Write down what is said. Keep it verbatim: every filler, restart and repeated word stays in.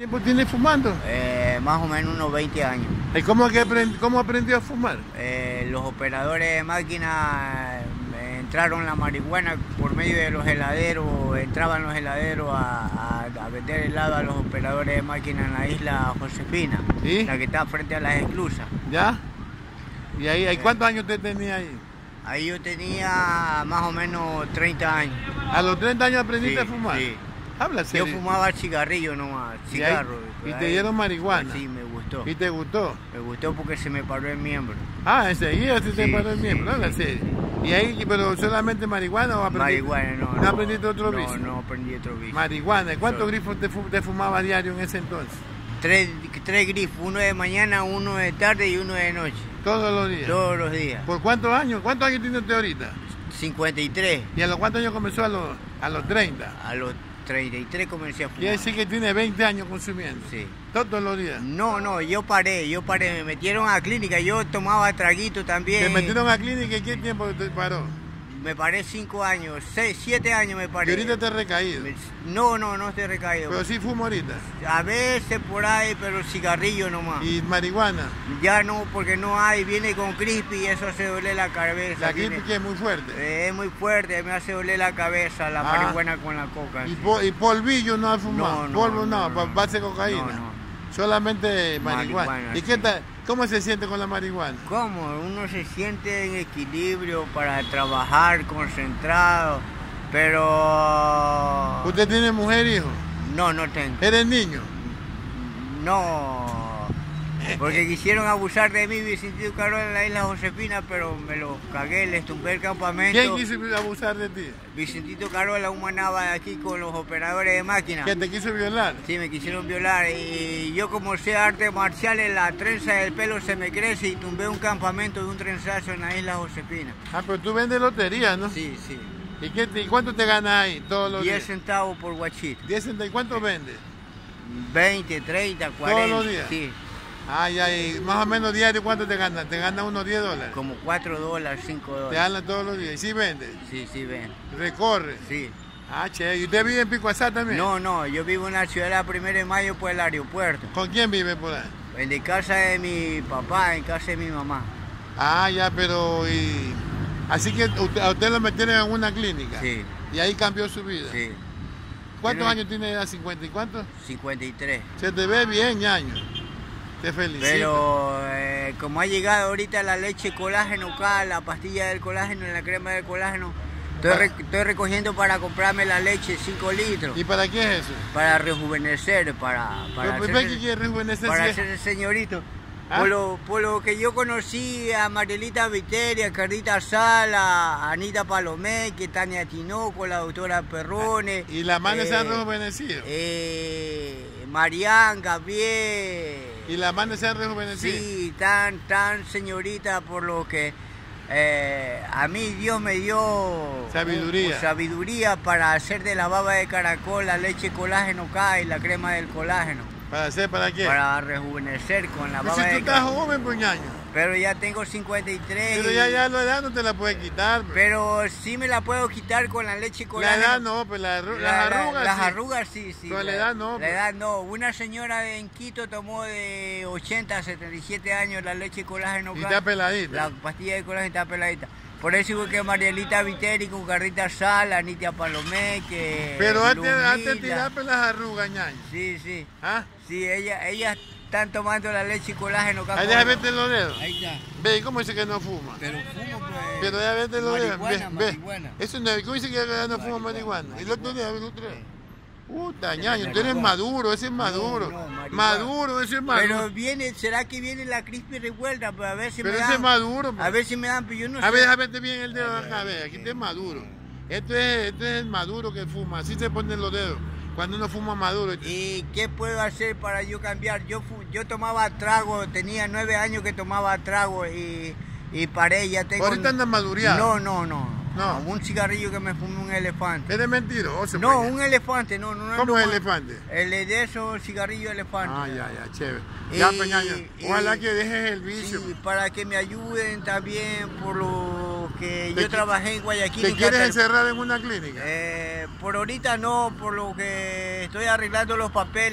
¿Tiempo tiene fumando? Eh, más o menos unos veinte años. ¿Y cómo, que aprend cómo aprendió a fumar? Eh, los operadores de máquina eh, entraron la marihuana por medio de los heladeros, entraban los heladeros a, a, a vender helado a los operadores de máquina en la isla Josefina, ¿Sí? La que está frente a las esclusas. ¿Ya? ¿Y ahí, ahí cuántos años usted tenía ahí? Ahí yo tenía más o menos treinta años. ¿A los treinta años aprendiste Sí, a fumar? sí. Habla serio. Yo fumaba cigarrillo nomás, cigarro. ¿Y, ahí, y te dieron marihuana? Sí, me gustó. ¿Y te gustó? Me gustó porque se me paró el miembro. Ah, enseguida se te Sí, paró el sí, miembro, habla sí. serio. ¿Y ahí, pero solamente marihuana o aprendiste? Marihuana, no. ¿No, no aprendiste otro no, vicio? No, aprendí otro vicio. Marihuana. ¿Y cuántos Solo. grifos te, fu te fumaba a diario en ese entonces? Tres, tres grifos, uno de mañana, uno de tarde y uno de noche. Todos los días. Todos los días. ¿Por cuántos años? ¿Cuántos años tiene usted ahorita? cincuenta y tres. ¿Y a los cuántos años comenzó? A los, a los treinta. A los treinta y tres comencé a fumar. Quiere decir que tiene veinte años consumiendo. Sí. Todos los días. No, no, yo paré, yo paré. Me metieron a clínica, yo tomaba traguito también. ¿Te metieron a clínica y qué tiempo te paró? Me paré cinco años, seis, siete años me ¿Y paré. ahorita te has recaído? No, no, no estoy recaído. Pero sí fumo ahorita. A veces por ahí, pero cigarrillo nomás. ¿Y marihuana? Ya no, porque no hay, viene con crispy y eso hace doler la cabeza. La viene- gripe que es muy fuerte. Eh, es muy fuerte, me hace doler la cabeza, la Ah. marihuana con la coca. ¿Y, sí. po y polvillo no has fumado? No, no, Polvo no, no, no, no. base de cocaína. No, no. Solamente marihuana. Marihuana, ¿Y sí. qué tal? ¿Cómo se siente con la marihuana? ¿Cómo? Uno se siente en equilibrio para trabajar, concentrado, pero... ¿Usted tiene mujer, hijo? No, no tengo. ¿Eres niño? No, porque quisieron abusar de mí, Vicentito Carola, en la isla Josefina, pero me lo cagué, les tumbé el campamento. ¿Quién quiso abusar de ti? Vicentito Carola, un manaba de aquí con los operadores de máquina. ¿Que te quiso violar? Sí, me quisieron violar y yo como sé artes marciales, la trenza del pelo se me crece y tumbé un campamento de un trenzazo en la isla Josefina. Ah, pero tú vendes lotería, ¿no? Sí, sí. ¿Y, qué te- y cuánto te ganas ahí todos los diez días? centavos por guachito. ¿diez centavos? ¿Y cuánto vendes? veinte, treinta, cuarenta. ¿Todos los días? Sí, Ah, ya, y más o menos diario, ¿cuánto te ganas? ¿Te ganas unos diez dólares? como cuatro dólares, cinco Te dólares. ganas todos los días. ¿Y sí vendes? Sí, sí, ven. ¿Recorre? Sí. Ah, che, ¿y usted vive en Picuazá también? No, no, yo vivo en la ciudad de la Primera de Mayo por el aeropuerto. ¿Con quién vive por ahí? En de casa de mi papá, en casa de mi mamá. Ah, ya, pero... Y... Así que usted, a usted lo metieron en una clínica. Sí, Y ahí cambió su vida. sí. ¿Cuántos Tiene- años tiene ya? ¿cincuenta y cuántos? cincuenta y tres. Se te ve bien, ñaño. Te felicito. Pero eh, como ha llegado ahorita la leche colágeno acá, la pastilla del colágeno, la crema del colágeno, estoy, re- estoy recogiendo para comprarme la leche cinco litros. ¿Y para qué es eso? Para rejuvenecer, para, para, Pero, ¿ves hacerse, que quiere rejuvenecer? para si- hacerse señorito. ¿Ah? Por, lo, por lo que yo conocí a Marielita Viteri, a Carlita Sala, a Anita Palomé, que Tania Tinoco, la doctora Perrone. ¿Y las manos se han eh, rejuvenecido? eh, Marián, Gabriel. ¿Y las manos se han rejuvenecido? Sí, tan, tan señorita, por lo que eh, a mí Dios me dio Sabiduría. uh, sabiduría para hacer de la baba de caracol la leche colágeno K y la crema del colágeno. ¿Para hacer para qué? Para rejuvenecer con la Pues baba si tú de estás caracol. joven, pues ñaño. Pero ya tengo cincuenta y tres. Pero y- ya, ya la edad no te la puedes quitar. pues. Pero sí me la puedo quitar con la leche La colágeno. edad no, pues la, arru- La- las la- arrugas Las sí. arrugas sí, sí. Pero la edad no, La pues. edad no. Una señora de en Quito tomó de ochenta a setenta y siete años la leche colágeno. Y K. está peladita. La pastilla de colágeno está peladita. Por eso digo que Marielita Viteri con Carlita Sala, Anitia Palomé, que... Pero antes, Lumila. antes tirarme las arrugas, ñaño. Sí, sí. ¿Ah? Sí, ella, ellas están tomando la leche colágeno. K. Ahí deja verte los dedos. Ahí está. Ve, ¿y cómo dice que no fuma? Pero fumo, pues... Pero ya vete los dedos. marihuana, Ve, ve. marihuana. Eso no, ¿cómo dice que ya no fuma marihuana? ¿Y el otro día, el otro día? Puta, ñaño, tú eres marihuana. maduro, ese es maduro. No, no, marihuana. maduro, ese es maduro. Pero viene, ¿será que viene la crispy revuelta? Pues a ver si Pero me ese dan. es maduro. pues. A ver si me dan, pero yo no A sé. ver, a verte bien el dedo de acá, a ver, aquí está maduro. Esto es, esto es el maduro que fuma, así se ponen los dedos. Cuando uno fuma maduro. ¿Y qué puedo hacer para yo cambiar? Yo fu- yo tomaba trago, tenía nueve años que tomaba trago y, y paré, ya tengo... Ahorita andas madureado. No, no, no. No. Un cigarrillo que me fumé un elefante. Eres mentiroso. No, pues. un elefante, no, no. no ¿Cómo no, es elefante? El de esos cigarrillos elefante. Ah, ya, ya, chévere. Y- Ya, Peñaño, ojalá y- que dejes el vicio. Sí, para que me ayuden también por lo que ¿Te yo qui- trabajé en Guayaquil. ¿Te en quieres Catar- encerrar en una clínica? Eh, por ahorita no, por lo que estoy arreglando los papeles.